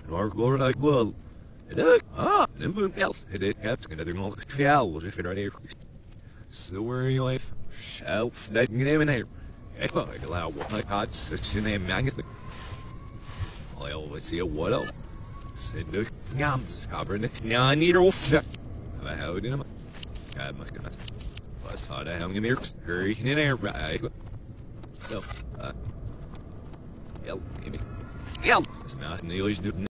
nor går like well. Nimble else, it has another nog fjell, if it are there. So where you life, shelf, that name in here. I allow what I got such a name magnific. I always see a what else. Said the yams, covering it, now need a fit. I have it in my God, my goodness. Plus, how the hell you mirrors, hurry in there, right? So, yell, give me. Yell! It's not nearly